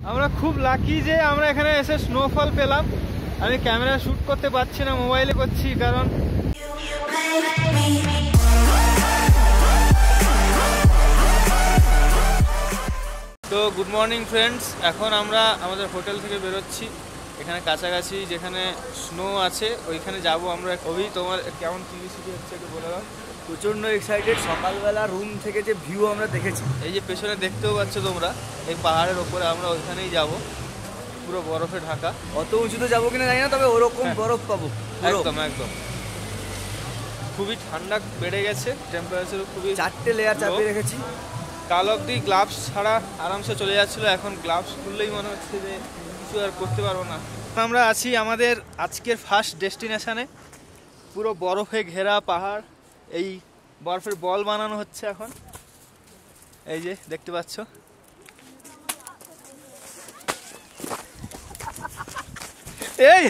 আমরা খুব লাকি যে আমরা এখানে এসে স্নোফল পেলাম। আমি ক্যামেরা শুট করতে পারছি না, মোবাইলে করছি কারণ তো গুড মর্নিং ফ্রেন্ডস, এখন আমরা আমাদের হোটেল থেকে বেরোচ্ছি। এখানে কাছাকাছি যেখানে স্নো আছে ওইখানে যাব আমরা। কবি তোমার কেমন কিউরিওসিটি হচ্ছে একটু বলে দাও। প্রচণ্ড এক্সাইটেড। সকালবেলা রুম থেকে যে ভিউ আমরা দেখেছি, এই যে পেছনে দেখতেও পাচ্ছ তোমরা, এই পাহাড়ের ওপরে আমরা ওইখানেই যাব, পুরো বরফে ঢাকা। অত উঁচুতে যাবো কিনা জানি না, তবে ওরকম বরফ পাবো। একদম একদম খুবই ঠান্ডা বেড়ে গেছে, টেম্পারেচারও খুবই। 4টে লেয়ার চাপিয়ে রেখেছি। কাল অবধি গ্লাভস ছাড়া আরামসে চলে যাচ্ছিলো, এখন গ্লাভস খুললেই মনে হচ্ছে যে কিছু আর করতে পারবো না। আমরা আছি আমাদের আজকের ফার্স্ট ডেস্টিনেশনে, পুরো বরফে ঘেরা পাহাড়। এই বরফের বল বানানো হচ্ছে এখন, এই যে দেখতে পাচ্ছ। এই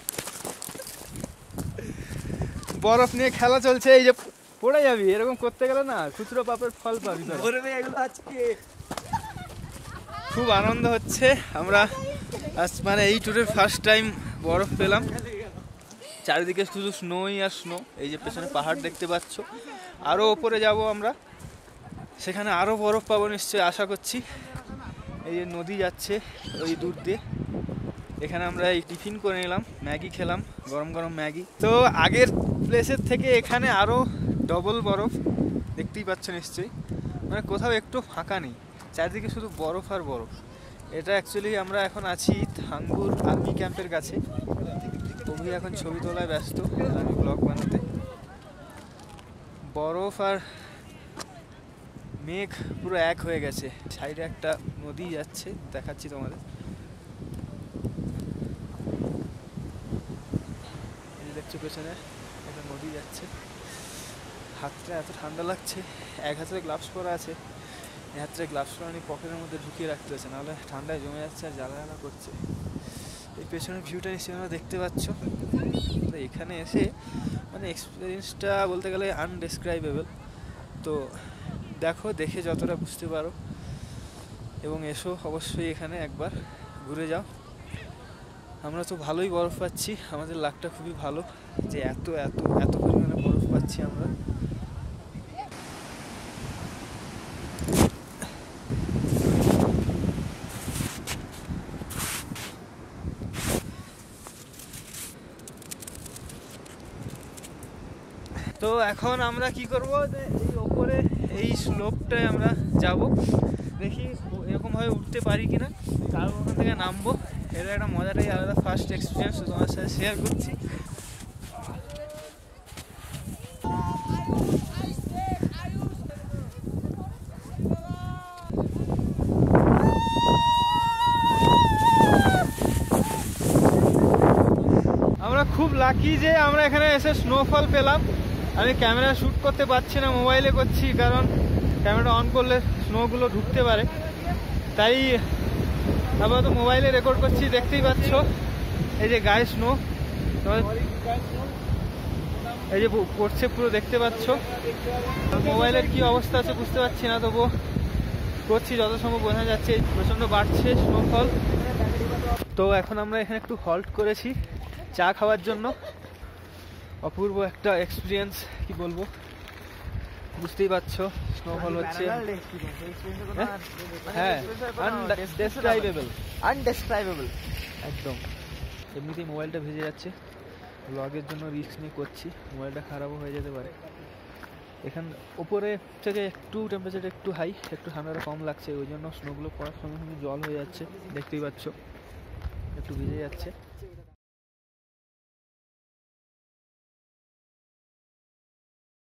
বরফ নিয়ে খেলা চলছে, এই যে পড়ে যাবি, এরকম করতে গেলে না খুচরো পাপের ফল পাবি। আজকে খুব আনন্দ হচ্ছে, আমরা মানে এই ট্যুরের ফার্স্ট টাইম বরফ পেলাম। চারিদিকে শুধু স্নোই আর স্নো। এই যে পেছনে পাহাড় দেখতে পাচ্ছ, আরও ওপরে যাব আমরা, সেখানে আরও বরফ পাবো নিশ্চয়ই আশা করছি। এই যে নদী যাচ্ছে ওই দূর দিয়ে, এখানে আমরা এই টিফিন করে নিলাম, ম্যাগি খেলাম, গরম গরম ম্যাগি। তো আগের প্লেসের থেকে এখানে আরও ডবল বরফ, দেখতেই পাচ্ছ নিশ্চয়ই। মানে কোথাও একটু ফাঁকা নেই, চারিদিকে শুধু বরফ আর বরফ। এটা অ্যাকচুয়ালি আমরা এখন আছি থাঙ্গুর আর্মি ক্যাম্পের কাছে। তুমি এখন ছবি তোলায় ব্যস্ত, আমি ব্লগ বানাতে। বরফ আর মেঘ পুরো এক হয়ে গেছে। সাইডে একটা নদী যাচ্ছে, দেখাচ্ছি তোমাদের। দেখছো পেছনে একটা নদী যাচ্ছে। হাতটা এত ঠান্ডা লাগছে, এক হাতে গ্লাভস পরা আছে, এই হাতটা গ্লাভস পরা আমি পকেটের মধ্যে ঢুকিয়ে রাখতে হচ্ছে, নাহলে ঠান্ডায় জমে যাচ্ছে আর জ্বালা জ্বালা করছে। এই পেছনের ভিউটা নিশ্চয়ই তোমরা দেখতে পাচ্ছ। এখানে এসে মানে এক্সপিরিয়েন্সটা বলতে গেলে আনডেসক্রাইবেবল। তো দেখো, দেখে যতটা বুঝতে পারো, এবং এসো অবশ্যই এখানে একবার ঘুরে যাও। আমরা তো ভালোই বরফ পাচ্ছি, আমাদের লাকটা খুবই ভালো যে এত এত এত পরিমাণে বরফ পাচ্ছি আমরা। তো এখন আমরা কি করব, যে এই ওপরে এই স্লোপটায় আমরা যাব, দেখি এরকমভাবে উঠতে পারি কিনা, তারপর ওখান থেকে নামবো। এটা একটা মজাটাই আলাদা, ফার্স্ট এক্সপিরিয়েন্স তোমার সাথে শেয়ার করছি। আমরা খুব লাকি যে আমরা এখানে এসে স্নোফল পেলাম। আমি ক্যামেরা শ্যুট করতে পারছি না, মোবাইলে করছি কারণ ক্যামেরা অন করলে স্নোগুলো ঢুকতে পারে, তাই আপাতত মোবাইলে রেকর্ড করছি। দেখতেই পাচ্ছ এই যে গায়ে স্নো, এই যে পড়ছে পুরো, দেখতে পাচ্ছ। মোবাইলের কি অবস্থা আছে বুঝতে পারছি না, তবুও করছি যত সম্ভব বোঝা যাচ্ছে। প্রচণ্ড বাড়ছে স্নোফল। তো এখন আমরা এখানে একটু হল্ট করেছি চা খাওয়ার জন্য। অপূর্ব একটা এক্সপিরিয়েন্স, কি বলবো, বুঝতেই পারছো স্নোফল হচ্ছে। হ্যাঁ, আনডেসক্রাইবেবল একদম। এমনিতেই মোবাইলটা ভিজে যাচ্ছে, ব্লগের জন্য রিস্ক নিয়ে করছি, মোবাইলটা খারাপও হয়ে যেতে পারে। এখান ওপরে থেকে একটু টেম্পারেচার একটু হাই, একটু ঠান্ডাটা কম লাগছে, ওই জন্য স্নোগুলো পড়ার সঙ্গে সঙ্গে জল হয়ে যাচ্ছে, দেখতেই পাচ্ছ একটু ভিজে যাচ্ছে।